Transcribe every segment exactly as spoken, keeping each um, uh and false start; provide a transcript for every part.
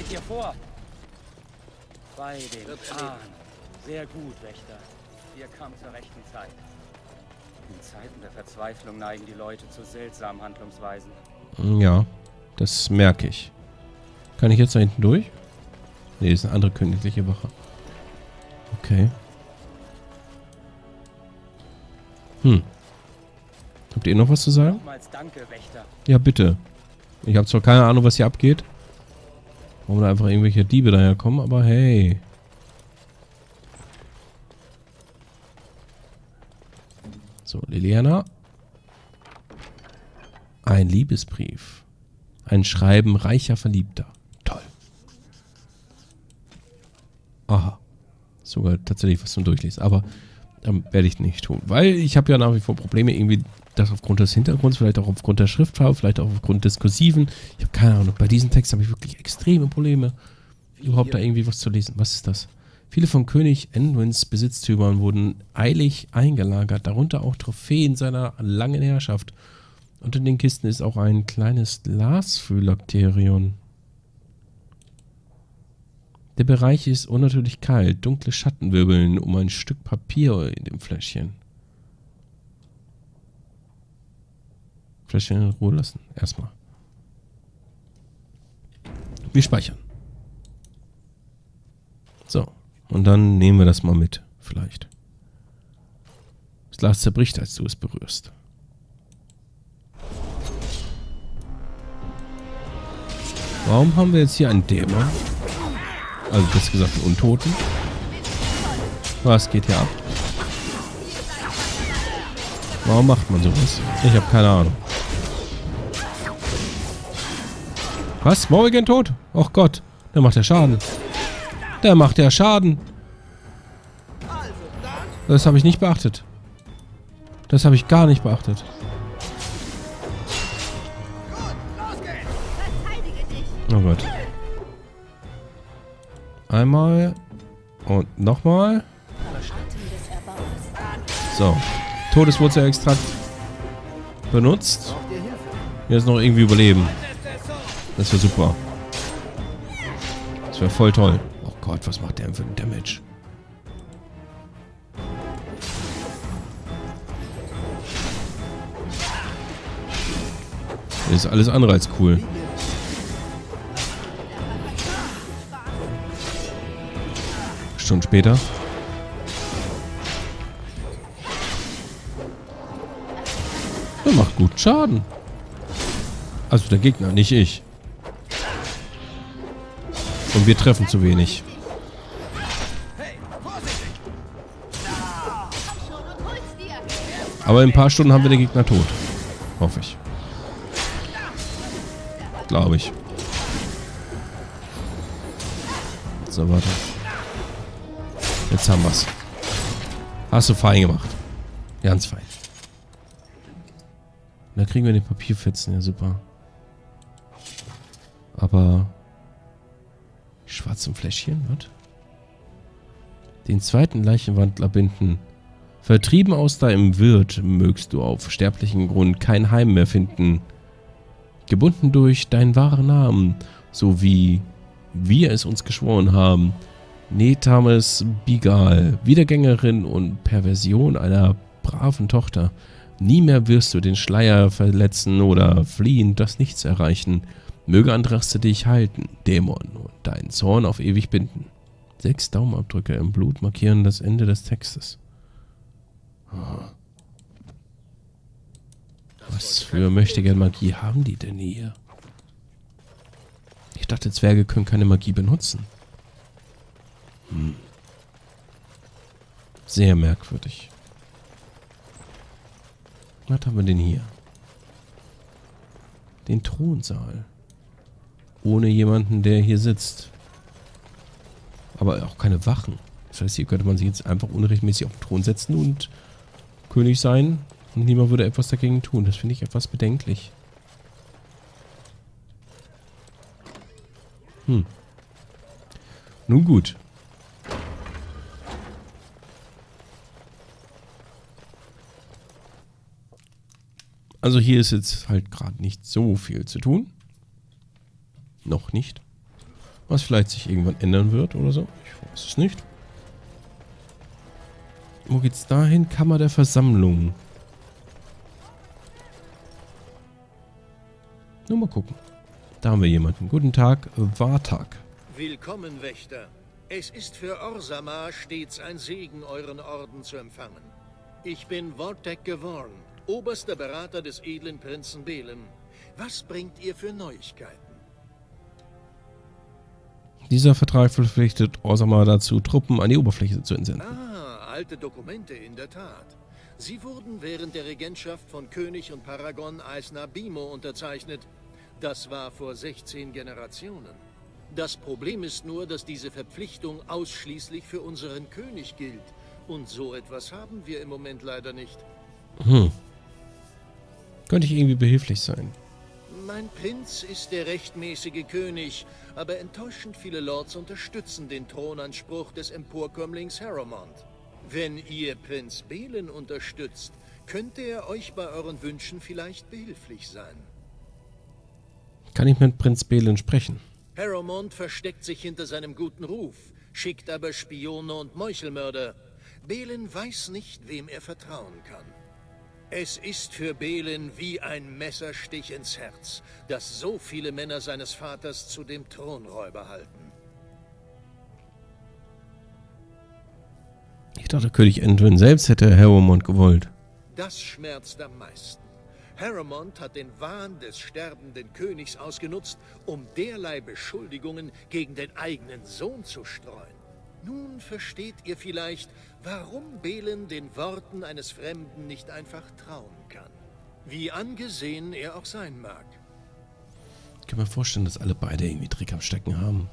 geht ihr vor? Bei den Ahnen. Sehr gut, Wächter. Ihr kam zur rechten Zeit. In Zeiten der Verzweiflung neigen die Leute zu seltsamen Handlungsweisen. Ja, das merke ich. Kann ich jetzt da hinten durch? Nee, ist eine andere königliche Wache. Okay. Hm. Habt ihr noch was zu sagen? Nochmals danke, Wächter. Ja, bitte. Ich habe zwar keine Ahnung, was hier abgeht. Warum da einfach irgendwelche Diebe daherkommen, aber hey. So, Liliana. Ein Liebesbrief. Ein Schreiben reicher Verliebter. Toll. Aha. Sogar tatsächlich was zum Durchlesen. Aber ähm, werde ich nicht tun. Weil ich habe ja nach wie vor Probleme irgendwie, das aufgrund des Hintergrunds, vielleicht auch aufgrund der Schriftfarbe, vielleicht auch aufgrund des Kursiven. Ich habe keine Ahnung. Bei diesem Text habe ich wirklich extreme Probleme, überhaupt da irgendwie was zu lesen. Was ist das? Viele von König Anduins Besitztümern wurden eilig eingelagert, darunter auch Trophäen seiner langen Herrschaft. Und in den Kisten ist auch ein kleines Glasphylakterion. Der Bereich ist unnatürlich kalt, dunkle Schatten wirbeln um ein Stück Papier in dem Fläschchen. Fläschchen in Ruhe lassen, erstmal. Wir speichern. So. Und dann nehmen wir das mal mit, vielleicht. Das Glas zerbricht, als du es berührst. Warum haben wir jetzt hier einen Dämon? Also, besser gesagt, einen Untoten. Was geht hier ab? Warum macht man sowas? Ich habe keine Ahnung. Was? Morrigan tot? Och Gott, der macht ja Schaden. Der macht ja Schaden. Das habe ich nicht beachtet. Das habe ich gar nicht beachtet. Oh Gott. Einmal. Und nochmal. So. Todeswurzelextrakt benutzt. Jetzt noch irgendwie überleben. Das wäre super. Das wäre voll toll. Oh Gott, was macht der für einen Damage? Das ist alles andere als cool. Stunden später. Der macht gut Schaden. Also der Gegner, nicht ich. Und wir treffen zu wenig. Aber in ein paar Stunden haben wir den Gegner tot. Hoffe ich. Glaube ich. So, warte. Jetzt haben wir's. Hast du fein gemacht. Ganz fein. Und da kriegen wir den Papierfetzen. Ja, super. Aber... Schwarzem Fläschchen, was? Den zweiten Leichenwandler binden. Vertrieben aus deinem Wirt mögst du auf sterblichen Grund kein Heim mehr finden. Gebunden durch deinen wahren Namen, so wie wir es uns geschworen haben. Netames Bigal, Wiedergängerin und Perversion einer braven Tochter. Nie mehr wirst du den Schleier verletzen oder fliehen, das Nichts erreichen. Möge Andraste dich halten, Dämon, und deinen Zorn auf ewig binden. Sechs Daumenabdrücke im Blut markieren das Ende des Textes. Oh. Was für mächtige Magie haben die denn hier? Ich dachte, Zwerge können keine Magie benutzen. Hm. Sehr merkwürdig. Was haben wir denn hier? Den Thronsaal. Ohne jemanden, der hier sitzt. Aber auch keine Wachen. Das heißt, hier könnte man sich jetzt einfach unrechtmäßig auf den Thron setzen und König sein. Und niemand würde etwas dagegen tun. Das finde ich etwas bedenklich. Hm. Nun gut. Also hier ist jetzt halt gerade nicht so viel zu tun. Noch nicht. Was vielleicht sich irgendwann ändern wird oder so. Ich weiß es nicht. Wo geht's dahin? Kammer der Versammlung. Nur mal gucken. Da haben wir jemanden. Guten Tag, Wartag. Willkommen, Wächter. Es ist für Orzammar stets ein Segen, euren Orden zu empfangen. Ich bin Vortek Gevorn, oberster Berater des edlen Prinzen Belen. Was bringt ihr für Neuigkeiten? Dieser Vertrag verpflichtet Orzammar dazu, Truppen an die Oberfläche zu entsenden. Ah, alte Dokumente in der Tat. Sie wurden während der Regentschaft von König und Paragon Aisna Bimo unterzeichnet. Das war vor sechzehn Generationen. Das Problem ist nur, dass diese Verpflichtung ausschließlich für unseren König gilt. Und so etwas haben wir im Moment leider nicht. Hm. Könnte ich irgendwie behilflich sein? Mein Prinz ist der rechtmäßige König, aber enttäuschend viele Lords unterstützen den Thronanspruch des Emporkömmlings Harrowmont. Wenn ihr Prinz Belen unterstützt, könnte er euch bei euren Wünschen vielleicht behilflich sein. Kann ich mit Prinz Belen sprechen? Harrowmont versteckt sich hinter seinem guten Ruf, schickt aber Spione und Meuchelmörder. Belen weiß nicht, wem er vertrauen kann. Es ist für Belen wie ein Messerstich ins Herz, dass so viele Männer seines Vaters zu dem Thronräuber halten. Ich dachte, König Anduin selbst hätte Harrowmont gewollt. Das schmerzt am meisten. Harrowmont hat den Wahn des sterbenden Königs ausgenutzt, um derlei Beschuldigungen gegen den eigenen Sohn zu streuen. Nun versteht ihr vielleicht, warum Belen den Worten eines Fremden nicht einfach trauen kann. Wie angesehen er auch sein mag. Ich kann mir vorstellen, dass alle beide irgendwie Trick am Stecken haben.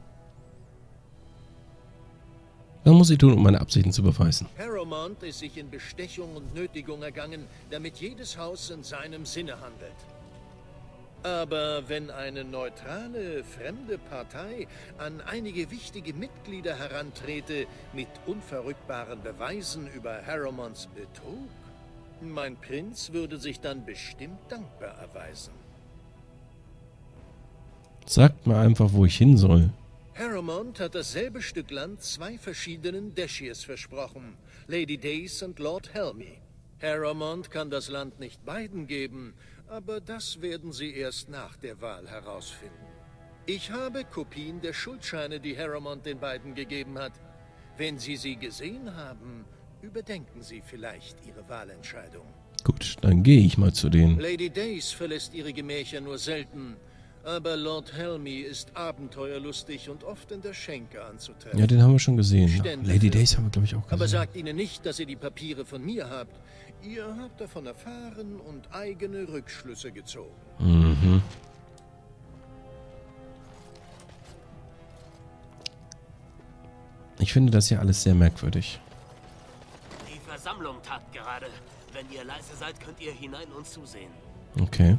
Was muss ich tun, um meine Absichten zu beweisen? Harrowmont ist sich in Bestechung und Nötigung ergangen, damit jedes Haus in seinem Sinne handelt. Aber wenn eine neutrale, fremde Partei an einige wichtige Mitglieder herantrete mit unverrückbaren Beweisen über Harrowmonts Betrug, mein Prinz würde sich dann bestimmt dankbar erweisen. Sagt mir einfach, wo ich hin soll. Harrowmont hat dasselbe Stück Land zwei verschiedenen Dashirs versprochen, Lady Dace und Lord Helmy. Harrowmont kann das Land nicht beiden geben, aber das werden sie erst nach der Wahl herausfinden. Ich habe Kopien der Schuldscheine, die Harrowmont den beiden gegeben hat. Wenn Sie sie gesehen haben, überdenken Sie vielleicht Ihre Wahlentscheidung. Gut, dann gehe ich mal zu denen. Lady Dace verlässt ihre Gemächer nur selten, aber Lord Helmy ist abenteuerlustig und oft in der Schenke anzutreffen. Ja, den haben wir schon gesehen. Stände Lady für- Dace haben wir, glaube ich, auch gesehen. Aber sagt ihnen nicht, dass ihr die Papiere von mir habt. Ihr habt davon erfahren und eigene Rückschlüsse gezogen. Mhm. Ich finde das hier alles sehr merkwürdig. Die Versammlung tagt gerade. Wenn ihr leise seid, könnt ihr hinein und zusehen. Okay.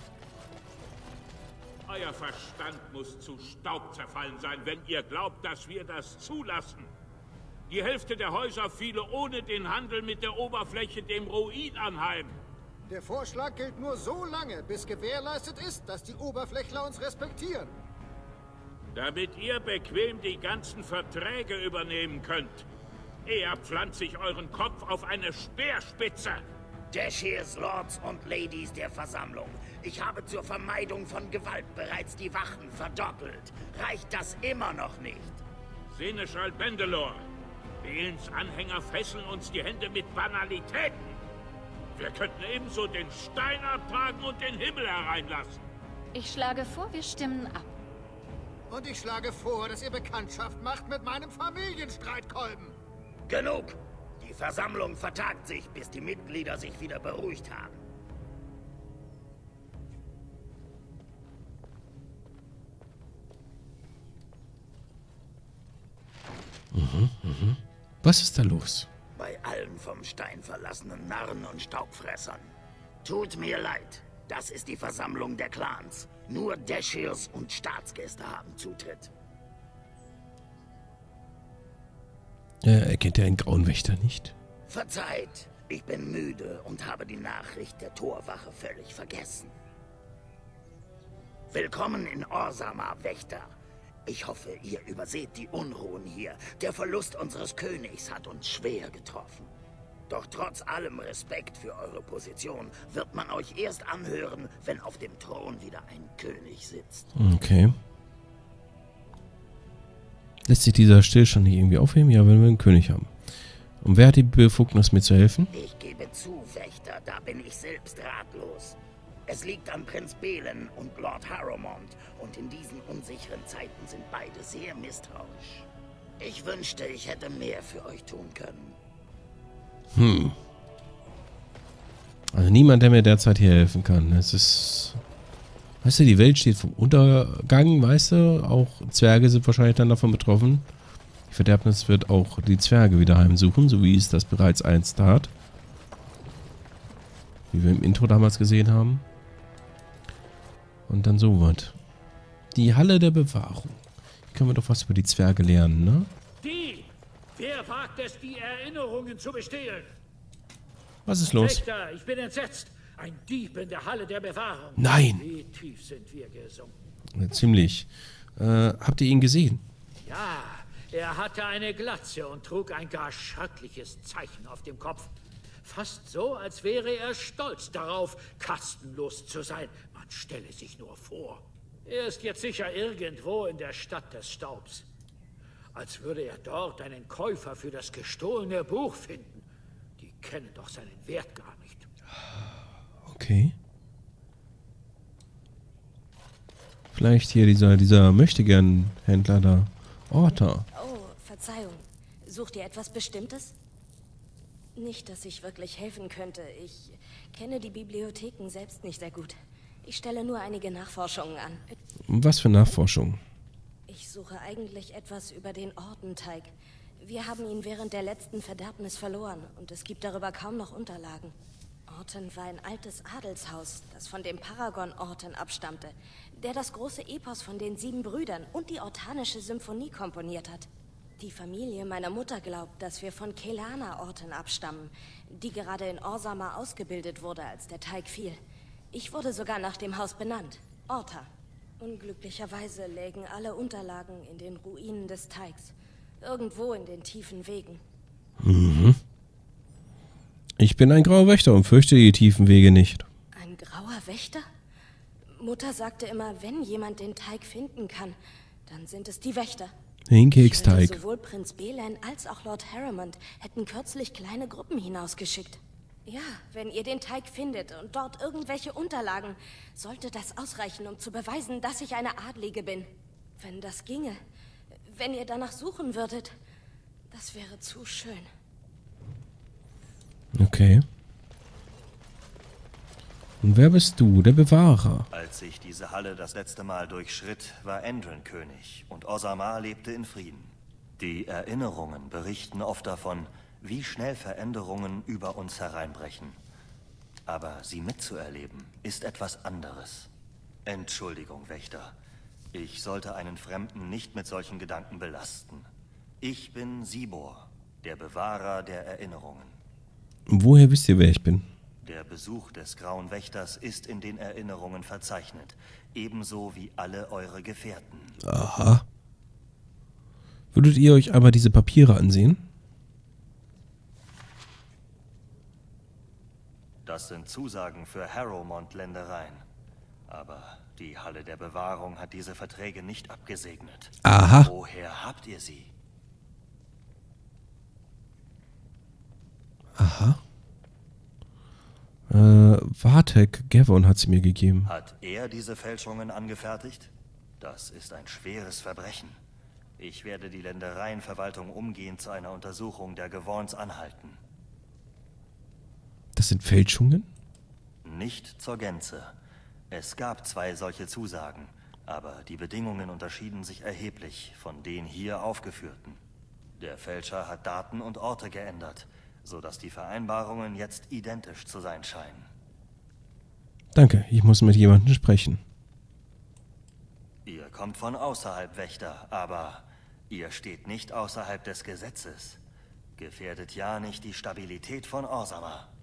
Euer Verstand muss zu Staub zerfallen sein, wenn ihr glaubt, dass wir das zulassen. Die Hälfte der Häuser fiele ohne den Handel mit der Oberfläche dem Ruin anheim. Der Vorschlag gilt nur so lange, bis gewährleistet ist, dass die Oberflächler uns respektieren. Damit ihr bequem die ganzen Verträge übernehmen könnt. Eher pflanze ich euren Kopf auf eine Speerspitze. Dashirs, Lords und Ladies der Versammlung. Ich habe zur Vermeidung von Gewalt bereits die Wachen verdoppelt. Reicht das immer noch nicht? Seneschal Bendelor. Belens Anhänger fesseln uns die Hände mit Banalitäten. Wir könnten ebenso den Stein abtragen und den Himmel hereinlassen. Ich schlage vor, wir stimmen ab. Und ich schlage vor, dass ihr Bekanntschaft macht mit meinem Familienstreitkolben. Genug! Die Versammlung vertagt sich, bis die Mitglieder sich wieder beruhigt haben. Mhm, mhm. Was ist da los? Bei allen vom Stein verlassenen Narren und Staubfressern. Tut mir leid. Das ist die Versammlung der Clans. Nur Dashirs und Staatsgäste haben Zutritt. Äh, erkennt er einen grauen Wächter nicht? Verzeiht, ich bin müde und habe die Nachricht der Torwache völlig vergessen. Willkommen in Orzammar, Wächter. Ich hoffe, ihr überseht die Unruhen hier. Der Verlust unseres Königs hat uns schwer getroffen. Doch trotz allem Respekt für eure Position wird man euch erst anhören, wenn auf dem Thron wieder ein König sitzt. Okay. Lässt sich dieser Stillstand nicht irgendwie aufheben? Ja, wenn wir einen König haben. Und wer hat die Befugnis, mir zu helfen? Ich gebe zu, Wächter, da bin ich selbst ratlos. Es liegt an Prinz Belen und Lord Harrowmont, und in diesen unsicheren Zeiten sind beide sehr misstrauisch. Ich wünschte, ich hätte mehr für euch tun können. Hm. Also niemand, der mir derzeit hier helfen kann. Es ist... Weißt du, die Welt steht vom Untergang, weißt du? Auch Zwerge sind wahrscheinlich dann davon betroffen. Die Verderbnis wird auch die Zwerge wieder heimsuchen, so wie es das bereits einst tat. Wie wir im Intro damals gesehen haben. Und dann so was. Die Halle der Bewahrung. Hier können wir doch was über die Zwerge lernen, ne? Die! Wer wagt es, die Erinnerungen zu bestehlen? Was ist los? Wächter, ich bin entsetzt. Ein Dieb in der Halle der Bewahrung. Nein! Wie tief sind wir gesunken? Ja, ziemlich. Äh, habt ihr ihn gesehen? Ja, er hatte eine Glatze und trug ein gar schreckliches Zeichen auf dem Kopf. Fast so, als wäre er stolz darauf, kastenlos zu sein. Man stelle sich nur vor. Er ist jetzt sicher irgendwo in der Stadt des Staubs. Als würde er dort einen Käufer für das gestohlene Buch finden. Die kennen doch seinen Wert gar nicht. Okay. Vielleicht hier dieser, dieser Möchtegern-Händler da. Orta. Oh, Verzeihung. Sucht ihr etwas Bestimmtes? Nicht, dass ich wirklich helfen könnte. Ich kenne die Bibliotheken selbst nicht sehr gut. Ich stelle nur einige Nachforschungen an. Was für Nachforschungen? Ich suche eigentlich etwas über den Ortenteig. Wir haben ihn während der letzten Verderbnis verloren und es gibt darüber kaum noch Unterlagen. Orten war ein altes Adelshaus, das von dem Paragon Orten abstammte, der das große Epos von den sieben Brüdern und die Ortanische Symphonie komponiert hat. Die Familie meiner Mutter glaubt, dass wir von Kelana Orten abstammen, die gerade in Orzammar ausgebildet wurde, als der Teig fiel. Ich wurde sogar nach dem Haus benannt, Orta. Unglücklicherweise lägen alle Unterlagen in den Ruinen des Teigs, irgendwo in den tiefen Wegen. Mhm. Ich bin ein grauer Wächter und fürchte die tiefen Wege nicht. Ein grauer Wächter? Mutter sagte immer, wenn jemand den Teig finden kann, dann sind es die Wächter. Den Keksteig. Sowohl Prinz Belen als auch Lord Harrowmont hätten kürzlich kleine Gruppen hinausgeschickt. Ja, wenn ihr den Teig findet und dort irgendwelche Unterlagen, sollte das ausreichen, um zu beweisen, dass ich eine Adlige bin. Wenn das ginge, wenn ihr danach suchen würdet, das wäre zu schön. Okay. Und wer bist du, der Bewahrer? Als ich diese Halle das letzte Mal durchschritt, war Endren König und Orzammar lebte in Frieden. Die Erinnerungen berichten oft davon, wie schnell Veränderungen über uns hereinbrechen. Aber sie mitzuerleben, ist etwas anderes. Entschuldigung, Wächter. Ich sollte einen Fremden nicht mit solchen Gedanken belasten. Ich bin Sibor, der Bewahrer der Erinnerungen. Woher wisst ihr, wer ich bin? Der Besuch des Grauen Wächters ist in den Erinnerungen verzeichnet, ebenso wie alle eure Gefährten. Aha. Würdet ihr euch aber diese Papiere ansehen? Das sind Zusagen für Harrowmont-Ländereien. Aber die Halle der Bewahrung hat diese Verträge nicht abgesegnet. Aha. Woher habt ihr sie? Aha. Äh, Vatek Gavon hat sie mir gegeben. Hat er diese Fälschungen angefertigt? Das ist ein schweres Verbrechen. Ich werde die Ländereienverwaltung umgehend zu einer Untersuchung der Gavons anhalten. Das sind Fälschungen? Nicht zur Gänze. Es gab zwei solche Zusagen, aber die Bedingungen unterschieden sich erheblich von den hier aufgeführten. Der Fälscher hat Daten und Orte geändert, sodass die Vereinbarungen jetzt identisch zu sein scheinen. Danke, ich muss mit jemandem sprechen. Ihr kommt von außerhalb, Wächter, aber ihr steht nicht außerhalb des Gesetzes. Gefährdet ja nicht die Stabilität von Orzammar.